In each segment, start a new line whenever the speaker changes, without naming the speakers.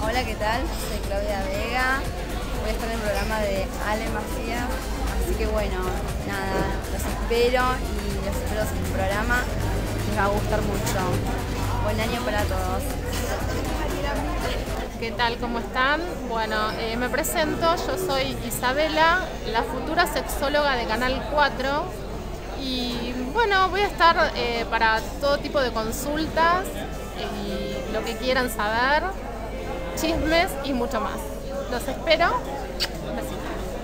Hola, ¿qué tal? Soy Claudia Vega. Voy a estar en el programa de Ale Macías. Así que bueno, nada, los espero y los espero en el programa. Les va a gustar mucho. Buen año para todos.
¿Qué tal? ¿Cómo están? Bueno, me presento. Yo soy Isabela, la futura sexóloga de Canal 4. Y bueno, voy a estar para todo tipo de consultas y lo que quieran saber, chismes y mucho más. Los espero. Un besito.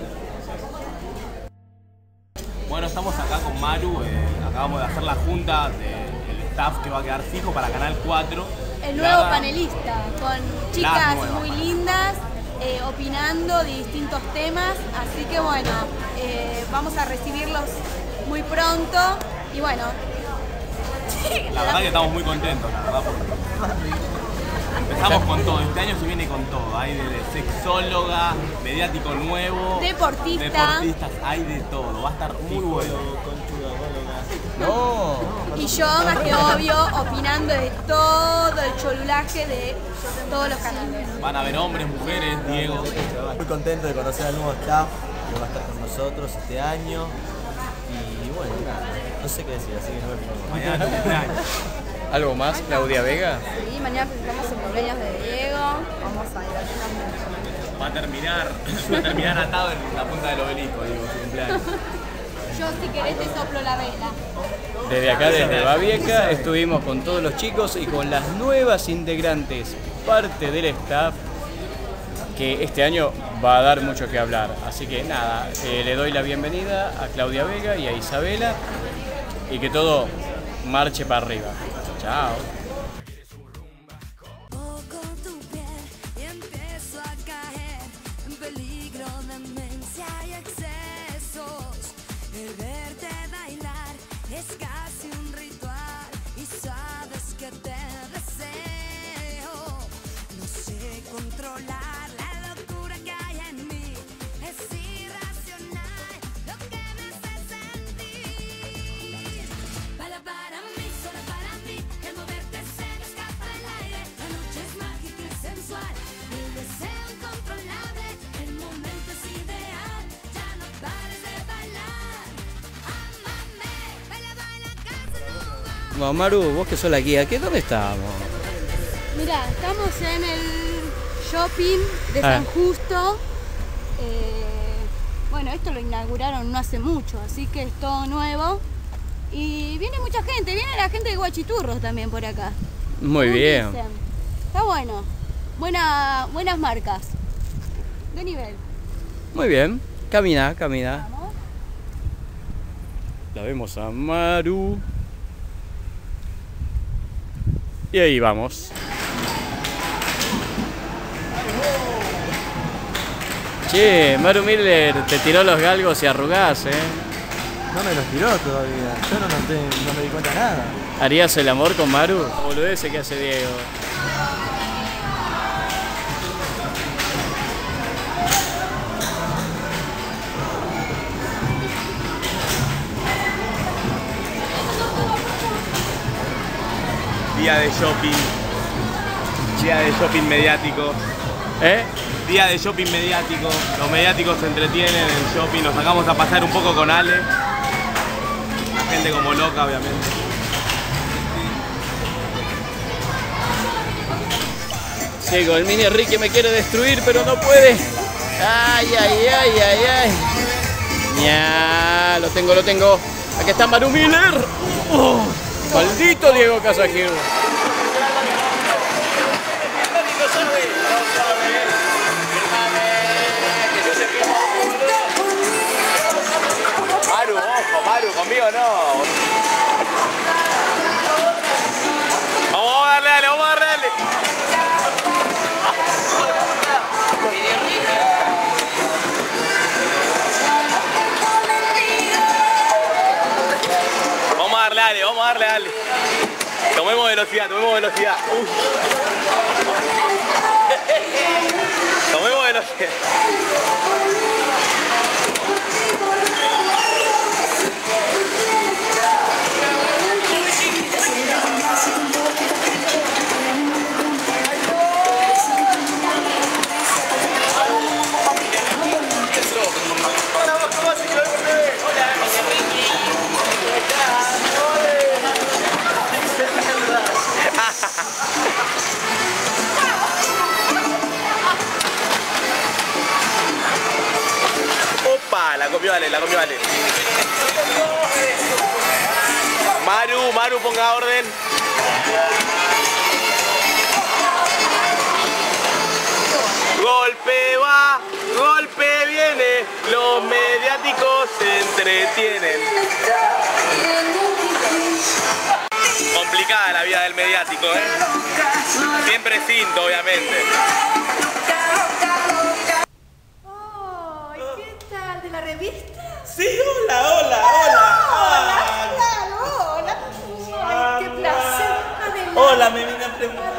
Bueno, estamos acá con Maru, acabamos de hacer la junta del staff que va a quedar fijo para Canal 4.
El nuevo panelista, con chicas muy lindas, opinando de distintos temas, así que bueno, vamos a recibirlos muy pronto y bueno.
La verdad que estamos muy contentos, la verdad, porque empezamos con todo, este año se viene con todo, hay de sexóloga, mediático nuevo, deportistas, hay de todo, va a estar muy bueno.
No. Y yo, más que obvio, opinando de todo el cholulaje de todos los canales.
Van a ver hombres, mujeres, Diego.
Muy contento de conocer al nuevo staff que va a estar con nosotros este año. Y bueno, no sé qué decir, así que nos vemos
Mañana cumpleaños.
¿Algo más, Claudia Vega?
Sí, mañana presentamos el cumpleaños de Diego. Vamos a divertirnos mucho.
Va a terminar atado en la punta del obelisco, digo, su cumpleaños.
Yo, si querés, te soplo la vela.
Desde acá, desde Babieca, estuvimos con todos los chicos y con las nuevas integrantes, parte del staff, que este año va a dar mucho que hablar. Así que nada, le doy la bienvenida a Claudia Vega y a Isabela y que todo marche para arriba. Chao.
El verte bailar es casi un ritual y sabes que te deseo. No sé controlar la locura que hay en mí. Es irracional lo que me hace sentir. Baila para mí, solo para mí. El moverte se me escapa el aire. La noche es mágica y sensual. El deseo incontrolable. El momento es ideal. Ya no pares de bailar.
Bueno, Maru, vos que sos la guía, ¿dónde estamos?
Mira, estamos en el shopping de San Justo. Bueno, esto lo inauguraron no hace mucho, así que es todo nuevo. Y viene mucha gente, viene la gente de Guachiturros también por acá.
Muy bien.
Dicen. Está bueno. Buenas marcas. De nivel.
Muy bien. Camina.
Vamos.
La vemos a Maru. Y ahí vamos. Che, Maru Miller te tiró los galgos y arrugás,
No me los tiró todavía, yo no me di cuenta de nada.
¿Harías el amor con Maru? Boludece que hace Diego.
Día de shopping mediático. Día de shopping mediático. Los mediáticos se entretienen en el shopping. Nos sacamos a pasar un poco con Ale. La gente como loca, obviamente.
Diego, el mini Ricky me quiere destruir, pero no puede. Ay. Ya, lo tengo. Aquí está Maru Miller. Maldito Diego Casajero.
Maru, conmigo no. Vamos a darle. Vamos a darle. Tomemos velocidad. Tomemos velocidad. comió Ale, la comió Ale. Maru, ponga orden. Golpe va, golpe viene, los mediáticos se entretienen. Complicada la vida del mediático, ¿eh? Siempre cinto, obviamente.
¡Ay, qué tal! ¿De la revista?
Sí, hola.
Hola. Ay, qué placer. Adelante.
Hola, me vine a preguntar.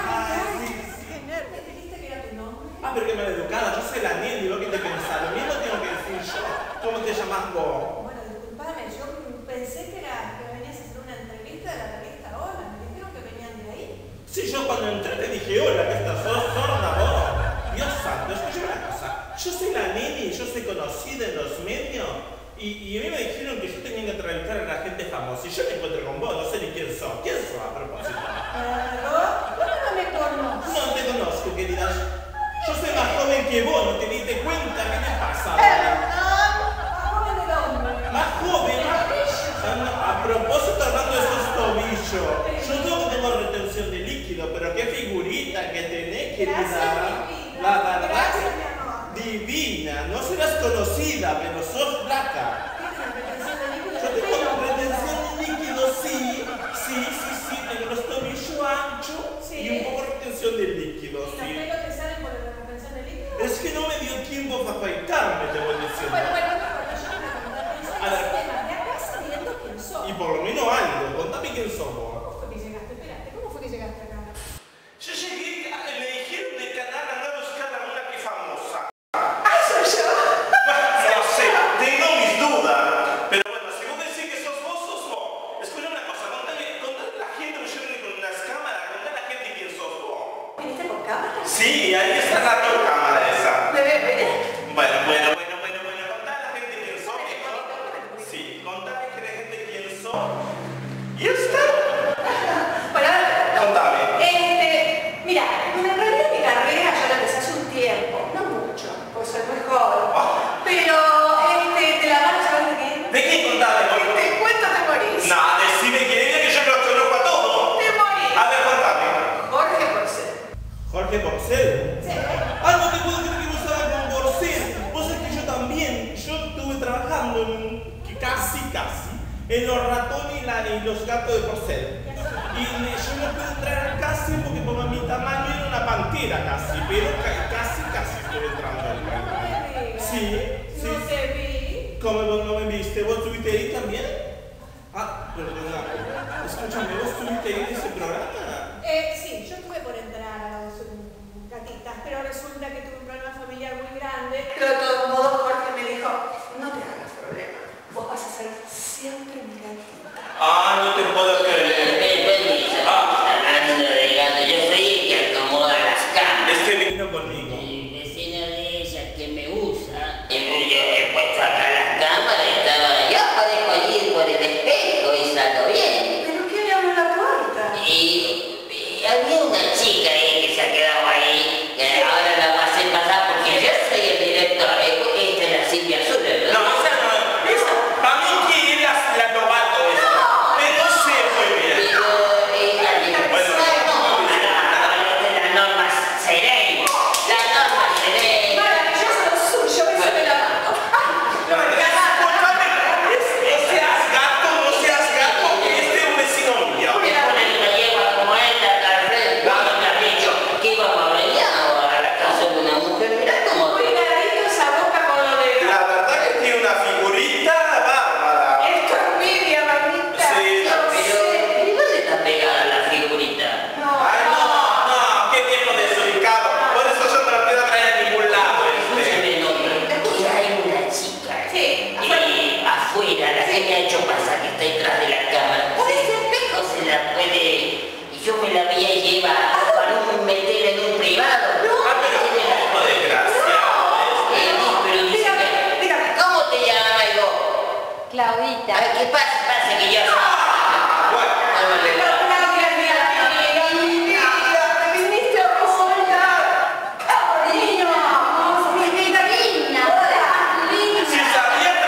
Qué nervios. ¿Dijiste que era tu nombre?
Ah, pero que maleducada, yo soy la Nelly, lo que te pensás. Lo mismo tengo que decir yo. ¿Cómo te llamas vos?
Bueno, disculpame, yo pensé que venías a hacer una entrevista de la revista Hola. Me dijeron que venían de ahí.
Sí, yo cuando entré te dije, hola, ¿qué estás? ¿Sos sorda vos? Dios santo, escúchame una cosa. Yo soy la Nelly, yo soy conocida en los medios. Y a mí me dijeron que yo tenía que entrevistar a la gente famosa. Y yo me encuentro con vos, no sé ni quién sos. ¿Quién sos a propósito?
¿Cómo no me conoces?
No te conozco, querida. Yo soy más joven que vos, ¿no te diste cuenta? ¿Qué me pasa?
¿Más joven de dónde?
Más joven. A propósito, hablando de esos tobillos. Yo digo que tengo retención de líquido, pero qué figurita que tenés, querida. La verdad.
Gracias, mi amor.
Divina. No serás conocida, pero sos flaca. Yo tengo retención de líquido, sí. Tengo los tobillos anchos y un poco de retención de líquido,
¿Y los
sí.
pelos te salen por la retención de líquido?
Es que no me dio tiempo para afeitarme, te voy diciendo.
Bueno, no importa, yo no me contar quién soy.
A ver.
De acá sabiendo quién soy.
Y por lo menos algo, contame quién sos vos.
¿Cómo fue que llegaste? Espérate, ¿cómo fue que llegaste acá?
Yo llegué, me dijeron de canal anda a buscar a una que es famosa.
¡Ah, soy yo!
No sé, tengo mis dudas. Pero bueno, si vos decís que sos vos. Escucha una cosa, contale a la gente, me lleven con unas cámaras, contale a la gente quién sos vos.
¿Viniste por cámara?
Sí, ahí está la cámara esa.
Bebé.
Bueno, contale a la gente quién sos. Sí, contale a la gente quién sos. ¿Y está?
Bueno,
Contame.
mira, en realidad mi carrera yo la empecé hace un tiempo, no mucho, pues soy muy joven. Pero, te la van a saber de quién.
¿De quién contame?
Te cuento, te morís.
No, decime quién es, que yo los conozco a todos.
Te morís.
A ver, contame.
Jorge Porcel.
Jorge Porcel.
Sí.
Ah, no te puedo creer que vos sabés con Porcel. Vos sabés que yo también. Yo estuve trabajando casi, en los ratones y los gatos de Porcel. Y yo no pude entrar al casting porque por mi tamaño era una pantera casi, pero casi estuve entrando al casting. Sí.
No te vi.
¿Cómo vos no me viste? ¿Vos estuviste ahí también? Ah, perdona. Escúchame, ¿vos estuviste ahí en ese programa?
Sí, yo estuve por entrar a los gatitas, pero resulta que tuve un problema familiar muy grande. Pero de todos modos Jorge me dijo, no te hagas problema, vos vas a ser siempre mi gatita.
Ah, no te puedo creer.
Hablando de gato, yo soy el que acomoda las camas.
Es que vino conmigo.
El vecino de ella que me usa, yo he puesto acá las cámaras y estaba yo dejo ir por el espejo y salgo bien.
¿Pero quién le abrió la puerta?
Y había una chica ahí que se ha quedado ahí, que ahora la va a hacer pasar porque yo soy el director. Esta es la Silvia Azul, ¿verdad?
No, esa no es. Para mí quién es la novato esa. Pero sé muy bien.
La norma Serena. La norma Serena.
Maravilloso lo suyo, beso de la mano.
No seas gato, que este es un vecino mío.
Me ponen una yegua como esta al frente. ¿Cuándo me has dicho que íbamos a venir a la casa de una mujer? Mirá cómo te...
Cuidadito esa boca con lo de
La verdad que tiene una figurita bárbara.
Esto es envidia, mamita.
Sí.
Pero, ¿y dónde está pegada la figurita?
Ay, no, ¿qué tiempo desubicado? Por eso yo no la puedo traer a ningún lado.
Escúchame, no, pero aquí hay una chica.
Sí,
Y afuera, la que me ha hecho pasar que está detrás de la cámara. Por ese espejo se la puede... Y yo me la voy a llevar para no meter en un privado.
Ah, pero ¿cómo desgraciado?
Pero dice que...
dígame.
¿Cómo te llamas, Ivo?
Claudita.
A ver, ¿qué pasa? Pasa que yo...
Claudia, mi vida, te viniste a consolar. Carolina, mi vida linda. Hola,
Si
linda.
sabía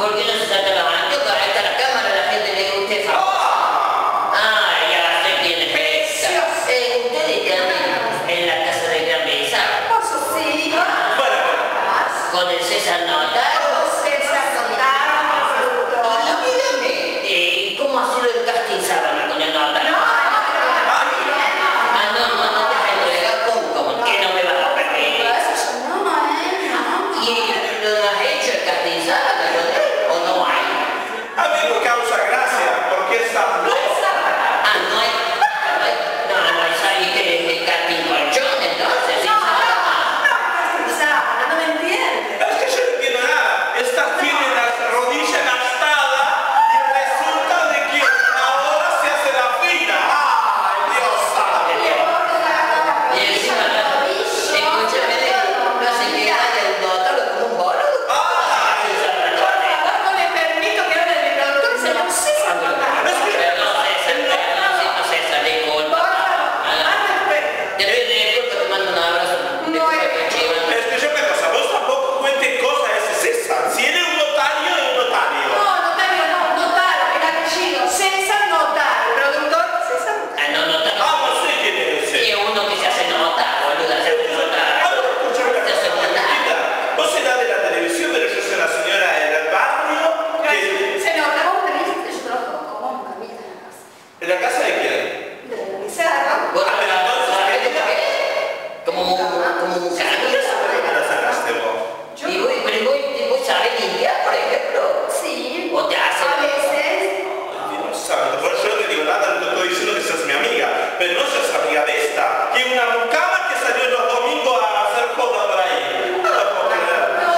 ¿Por qué no se saca la mandioca? Ahí está la cámara, la gente le gusta esa. Ah, ya sé quién es esta. Ustedes están en la casa de Gran Besa.
Sí.
Bueno,
Con el César Notaro. Y dígame, ¿cómo ha sido el casting sábana con el Notaro? No te has entregado ¿cómo? ¿Qué no me vas a perder? ¿Y lo has hecho el casting sábana con él o no hay?
a mí me causa gracia porque esa
No hay, ¿sabes qué es el casting colchón entonces? ¿Sí?
No me entiendes.
Es que yo no entiendo nada. Esta tiene las rodillas gastadas y resulta de que ahora se hace la fila. ¡Ay, Dios santo!
Y encima, escúchame, no se queda el Notaro como un boludo.
No le permito que hable de productor, señor César Notaro.
César, disculpa. Te pido disculpas, te mando un abrazo.
Es que yo me cosa, vos tampoco cuentes cosas a ese César. Si él es un notario, es un notario.
Notaro, el apellido, César Notaro, productor César Notaro.
No sé quién es ese. Y uno que se hace notar, boluda, se hace notar.
Escúchame una
Se hace
cosa,
notar.
chiquita. Vos serás de la televisión, pero yo soy una señora del barrio que...
Se nota, vos me dices que yo trabajo como mamita en la casa.
¿En la casa de quién?
De la Pizarra.
Bueno,
pero entonces,
¿sabes
¿qué?
qué? Como un
¿Cómo la sacaste vos?
Y vos sabés limpiar, por ejemplo.
Sí.
O te hace.
A veces.
Dios santo, por eso yo no te digo nada, no te estoy diciendo que seas mi amiga, pero no seas amiga de esta, que es una mucama que salió los domingos a hacer joda por ahí. No lo puedo creer.
No,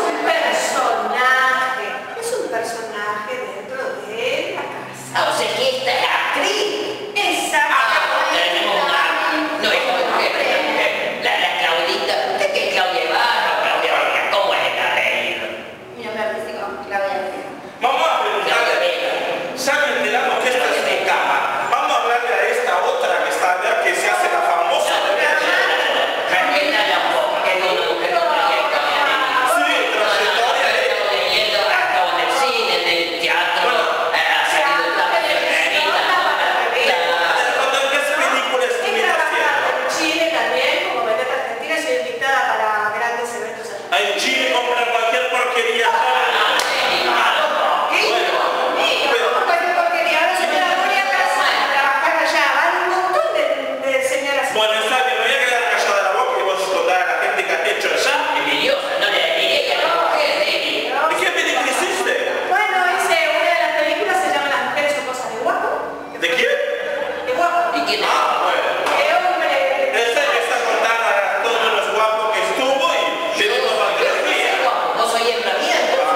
es un personaje dentro de la casa.
O sea que esta es actriz. Tenemos una. No es como la Claudita. ¿Usted qué es Claudia Barra? Claudia Barra, ¿cómo es el apellido?
Mi nombre artístico, Claudia.
Vamos a preguntarle, ya me enteramos que esta es mi cama. Vamos a hablarle a esta otra que está allá, que se hace la famosa de
Respetala un poco, que es una mujer con trayectoria.
Sí, trayectoria de...
Leyendo, ha estado en el cine, en el teatro, ha salido en la revista.
¿En qué película estuviste haciendo?
En Chile también, como vedette argentina, soy invitada para grandes eventos.
En Chile compran cualquier porquería.
Cualquier porquería. Ahora señora voy a casa a trabajar allá. Van un montón de señoras.
Bueno, está bien, me voy a quedar callada la boca y vos contar a la gente que has hecho allá.
Envidiosa, no le diré que a la mujer de él.
¿De qué película hiciste?
Bueno, hice una de las películas, se llama Las mujeres son cosas de guapo.
¿De quién?
De guapo.
¿Y quién es?
Bueno.
De hombre.
Esta está contada a todos los guapos que estuvo y de unos fantasías.
No soy hembra mía, entonces.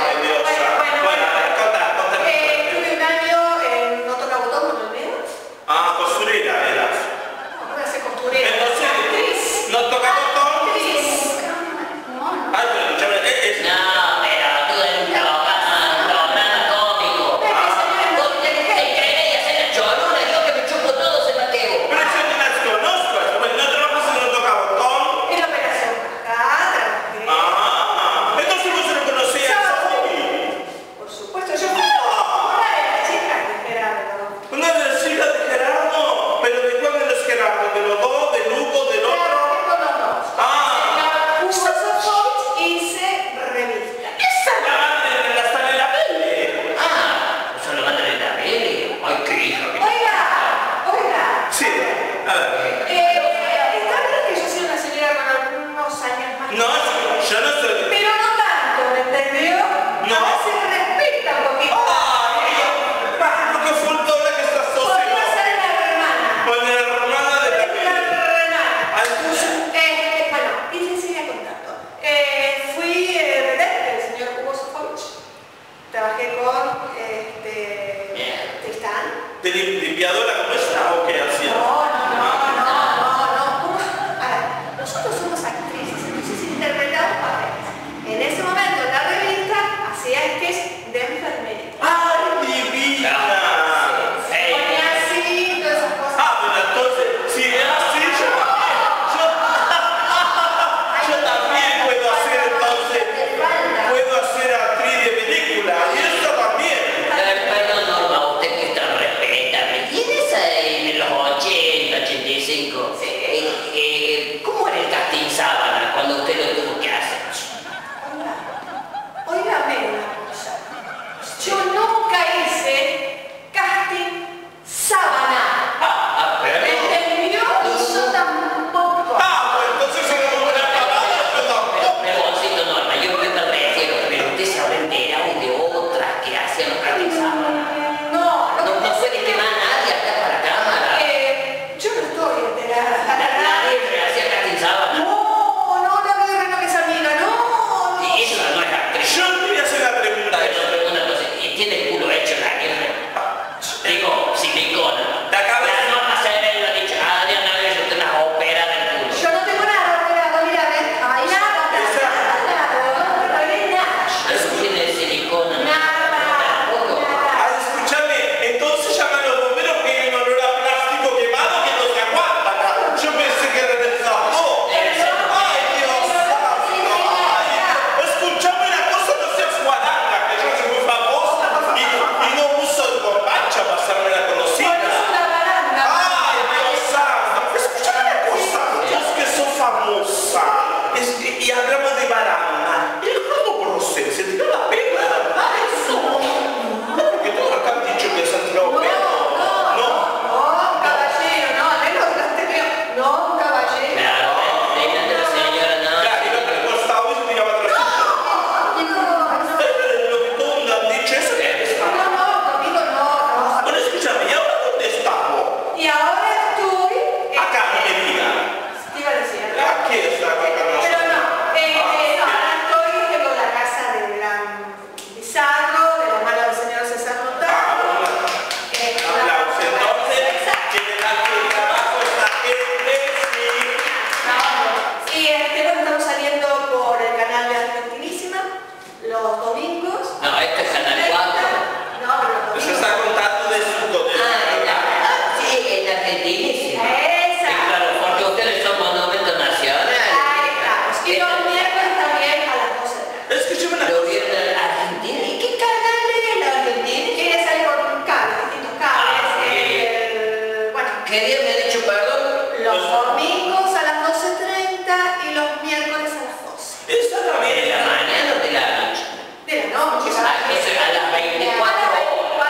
los domingos.
No, esto es Canal 4.
No, pero los
Usted
domingos.
está contando de su
Sí, en Argentina.
Esa.
Claro, porque ustedes son monumentos nacionales.
Ahí estamos. Y los miércoles también a las 12 de la noche.
Escúcheme una
Lo
cosa.
vieron en Argentina. ¿Y qué canal es la Argentina?
Tienes ahí por cables, distintos cables. Bueno,
¿Qué día me ha dicho, perdón?
los domingos a las 12:30 y los miércoles a las 12.
Esa la
¿De
viene
la mañana o de la noche?
De la noche.
Entonces a las 24 horas.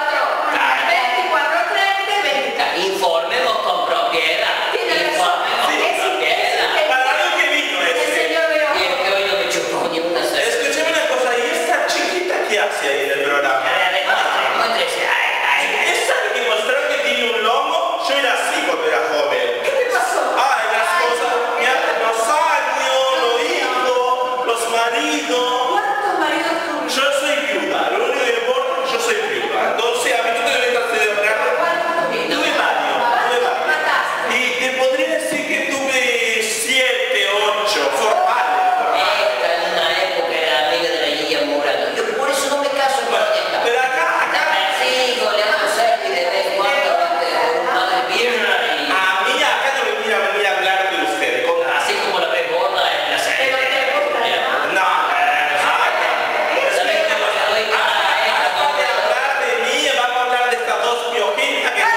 24:30, 20.
Informemos con propiedad. Informemos con propiedad.
Para lo que vino
El
este.
señor
Y es
Veo.
que hoy no me chupó ni una sola.
Escúcheme una cosa, ¿y esta chiquita qué hace ahí en el programa?
Muéstrese.
Esa que me mostraron que tiene un lomo, yo era así cuando era joven.
¿Qué te pasó?
Ay, las cosas, mira, los años, los hijos, los maridos.
¿Cuántos maridos tuviste?
Yo soy viuda, lo único que importa es que yo soy viuda. Entonces, a mí tú te debes hacer de hablar. Tuve varios. Y te podría decir que tuve 7, 8 formales.
Esta en una época era amiga de la Guilla Murano. Yo por eso no me caso con esta.
Pero acá,
Persigo, le hago selfie de vez en cuando, por un madre birra y...
a mí acá no me mira venir a hablar de ustedes.
Así como la ves gorda en la serie.
No,
¿Sabes cómo le doy cara a esta
vamos a
pobre?
hablar de mí, vamos a hablar de estas dos piojitas que...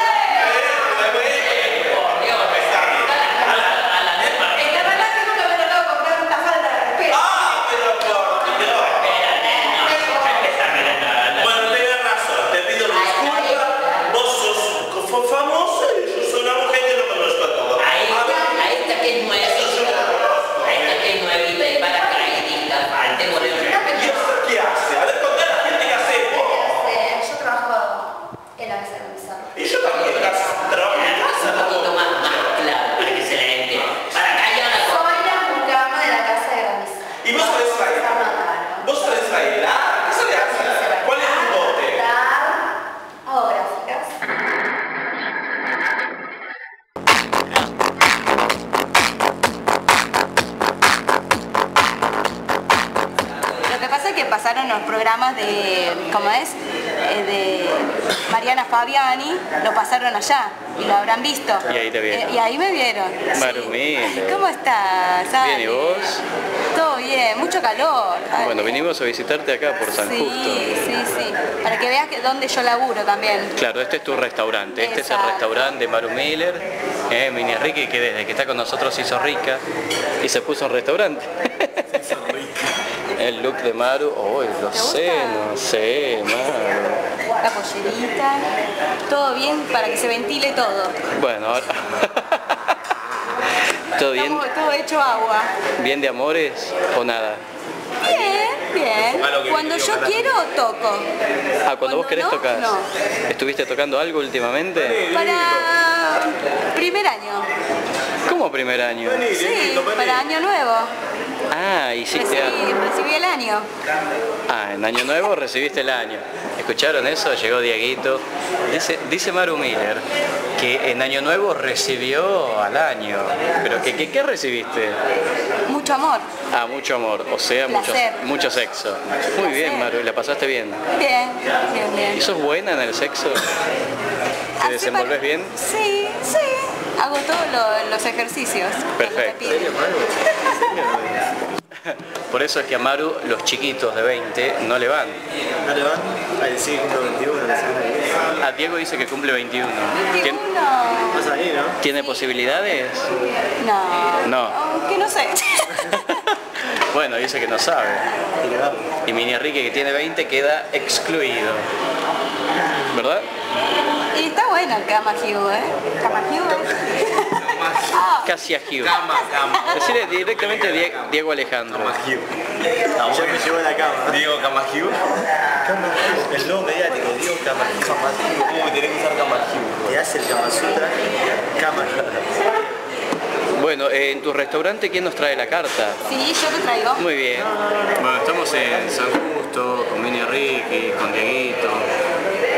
Por Dios, a la neta.
La verdad que nunca me he tratado con tanta falta de respeto.
Ah, pero por Dios. Bueno, tenés razón, te pido disculpas. Vos sos famosa y yo soy una mujer que no conozco a todos.
Ahí está que es nuevita. Ahí está que es nuevita y paracaidista. Faltémosle un
¿Y esto qué hace? A ver, contá a la gente que hace vos.
Yo trabajo en la mesa de Pizarro.
Y yo también trabajo en casa.
un poquito más claro para que se le entienda. Para callar a
Soy la mucama de la casa de Gamisa.
¿Y vos sabés bailar? ¿Vos sabés bailar? ¿Qué sabés hacer? ¿Cuál es tu dote?
Geográficas. Lo que pasa es que pasaron los programas de, ¿cómo es? De Mariana Fabiani, lo pasaron allá y lo habrán visto.
Y ahí te vieron.
Y ahí me vieron.
Maru
Sí.
Miller.
¿Cómo estás? Ale?
Bien, ¿y vos?
Todo bien, mucho calor. Ale.
Bueno, vinimos a visitarte acá por San
Sí,
Justo.
sí. Para que veas que dónde yo laburo también.
Claro, este es tu restaurante. Este es el
Exacto.
restaurante de Maru Miller, Mini Ricky, que desde que está con nosotros se hizo rica y se puso un restaurante. El look de Maru, oh, los
¿Te gusta?
senos, sí, Maru.
La pollerita, todo bien para que se ventile todo.
Bueno, ahora... ¿Todo bien?
Estamos todo hecho agua.
¿Bien de amores o nada?
Bien. Cuando yo quiero, toco.
Ah, cuando vos querés
no,
tocar.
no.
¿Estuviste tocando algo últimamente?
Para primer año.
¿Cómo primer año?
Sí, para año nuevo.
Ah, hiciste algo.
Recibí el año.
Ah, en Año Nuevo recibiste el año. ¿Escucharon eso? Llegó Dieguito. Dice Maru Miller que en Año Nuevo recibió al año. ¿Pero qué recibiste?
Mucho amor.
Ah, mucho amor, o sea,
Placer.
mucho sexo. Muy bien, Maru, ¿la pasaste bien?
Bien.
¿Y sos buena en el sexo? ¿Te desenvolves bien?
Sí. Hago todos los ejercicios.
Perfecto. Por eso es que a Maru los chiquitos de 20 no le van.
¿No le van? Ahí sí, cumple 21, la semana que viene.
A Diego dice que cumple 21.
Vas ahí, ¿no?
¿Tiene posibilidades?
No.
No.
Aunque no sé.
Bueno, dice que no sabe. Y Mini Enrique, que tiene 20, queda excluido. ¿Verdad?
Y está bueno el Cama Hugh, ¿eh? Cama Hugh.
Casi a Hugh. Decirle directamente Diego Alejandro.
Ya me llevo a la cama.
Diego Camajiu.
El nuevo mediático, Diego Camajiu.
Uy, tenés que usar Camajiu.
Te hace el Kama Sutra. Camajiu.
Bueno, en tu restaurante, ¿quién nos trae la carta?
Sí, yo te traigo.
Muy bien. Bueno, estamos en San Justo, con Mini Ricky, con Dieguito.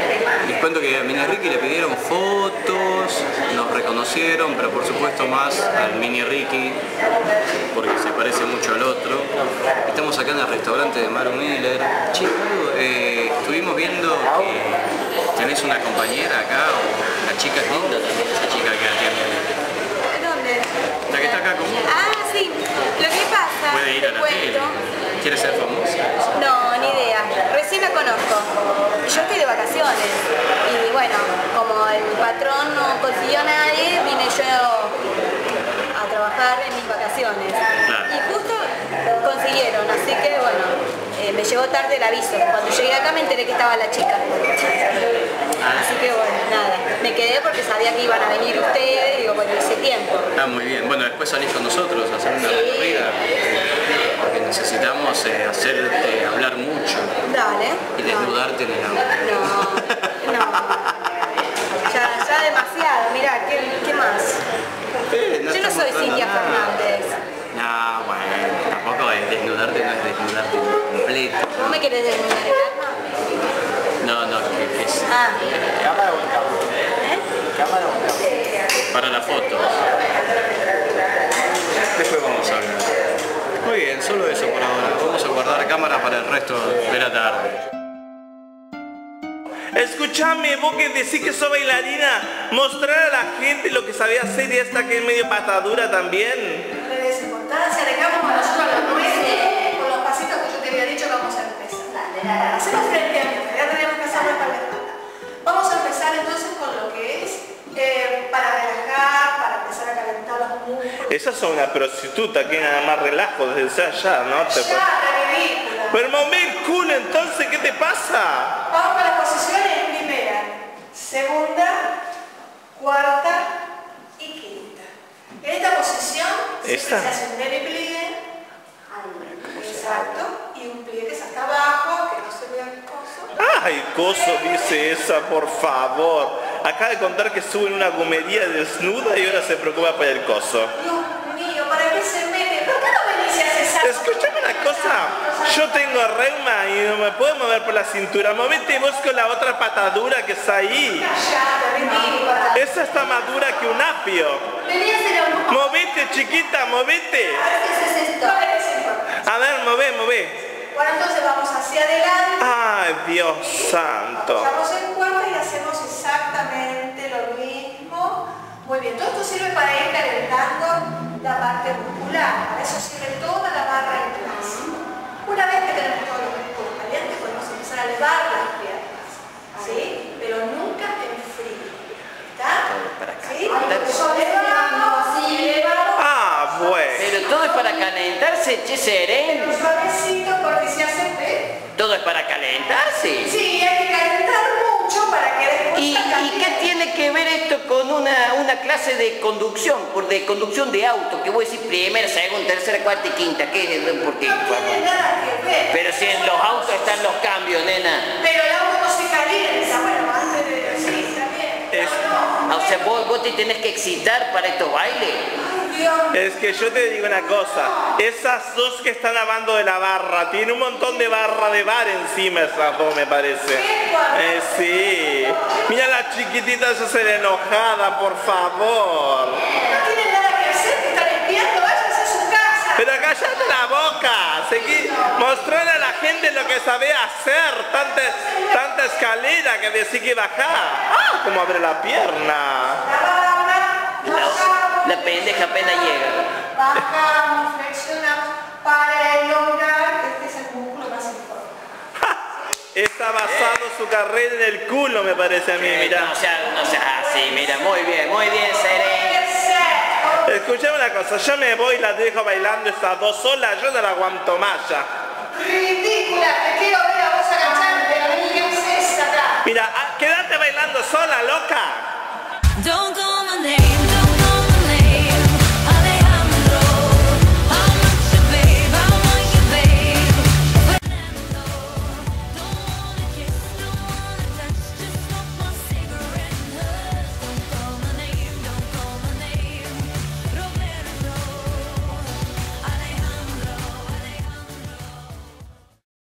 Les cuento que a Mini Ricky le pidieron fotos, nos reconocieron, pero por supuesto más al Mini Ricky, porque se parece mucho al otro. Estamos acá en el restaurante de Maru Miller. Che, estuvimos viendo que tenés una compañera acá, o la chica es linda también, esa chica que atiende.
¿Dónde?
La que está acá conmigo.
Ah, sí. Lo que pasa,
Puede ir a la tele. ¿Quiere ser famosa?
No, ni idea. Recién la conozco. Yo estoy de vacaciones. Y bueno, como el patrón no consiguió a nadie, vine yo a trabajar en mis vacaciones.
Claro.
Y justo consiguieron, así que bueno, me llegó tarde el aviso. Cuando llegué acá me enteré que estaba la chica. Así que bueno, nada. Me quedé porque sabía que iban a venir ustedes y digo, bueno, hice tiempo.
Está muy bien. Bueno, después salís con nosotros a hacer una recorrida. Porque necesitamos hacerte hablar mucho.
Dale.
Y desnudarte en el auto.
No. Ya demasiado. Mirá, ¿qué más? Yo no soy Cintia Fernández.
No, bueno, tampoco es desnudarte, no es desnudarte completo.
¿No me querés desnudar el alma?
No, que es
¿Cámara o en cámara? ¿Cámara o en cámara?
para la foto. Después vamos a hablar. Muy bien, solo eso por ahora. Vamos a guardar cámara para el resto de la tarde.
Escúchame, vos que decís que sos bailarina, mostrar a la gente lo que sabía hacer y esta que es medio patadura también.
No le des importancia, dejamos a nosotros los nuestros con los pasitos que yo te había dicho que vamos a empezar. Dale, hacemos frente a mí, ya tenemos que hacerlo para la espalda. Vamos a empezar entonces con lo que es para relajar, para empezar a calentar los músculos.
Esa es una prostituta que nada más relajo desde allá, ¿no?
Ya, la ridícula.
Pero mami, el culo, entonces, ¿qué te pasa?
Vamos con las posiciones, primera, segunda, cuarta y quinta. En esta posición
¿Esta?
se hace un demi pliegue, exacto, y un pliegue hasta abajo, que no se vea el coso.
Ay, coso, dice esa, por favor. Acaba de contar que sube en una gomería desnuda y ahora se preocupa por el coso.
Dios mío, ¿para qué se mete? ¿Por qué no venís y haces algo?
Escúchame una cosa, yo tengo reuma y no me puedo mover por la cintura. Movete vos con la otra patadura que está ahí.
Callate, ridícula.
Esa está más dura que un apio.
Vení a hacer un...
Movete, chiquita, movete.
A ver qué es esto. A ver, es importante.
A ver, move.
Bueno, entonces vamos hacia adelante.
Ay, Dios santo.
Estamos en cuarta y hacemos exactamente lo mismo. Muy bien, todo esto sirve para ir calentando la parte muscular. Para eso sirve toda la barra en clase. Una vez que tenemos todos los músculos calientes, podemos empezar a elevar las piernas. ¿Sí? Pero nunca en frío. ¿Está? ¿Sí? Elevamos.
Ah, bueno.
Pero todo es para calentarse, che, Seren.
Suavecito, porque si hace té.
Todo es para calentarse.
Sí, hay que calentar mucho para que después...
¿Y qué tiene que ver esto con una clase de conducción de auto? Que voy a decir primera, segunda, tercera, cuarta y quinta. ¿Qué es? ¿Por qué?
No tiene nada que ver.
Pero si en los autos están los cambios, nena.
Pero el auto no se calienta. Bueno, antes de... Sí, también. No.
O sea, vos te tenés que excitar para estos bailes.
Ay, Dios.
Es que yo te digo una cosa, esas dos que están lavando de la barra, tiene un montón de barra de bar encima esas dos, me parece. Sí. Mira la chiquitita esa ser enojada, por favor.
No tienen nada que hacer, que están espiando, váyanse a su casa.
Pero cállate la boca, seguí mostrando a la gente lo que sabe hacer, tanta escalera que decir que bajar. ¡Ah! Como abre la pierna.
La pendeja apenas llega.
Bajamos, flexionamos para elongar, este es el músculo más importante.
Está basado su carrera en el culo, me parece a mí, mira.
No sea así, mira, muy bien, Seren.
Escuchame una cosa, yo me voy y las dejo bailando estas dos solas, yo no la aguanto más ya.
Ridícula, te quiero ver a vos agacharte, la niña es esa acá.
Mira, quédate bailando sola, loca.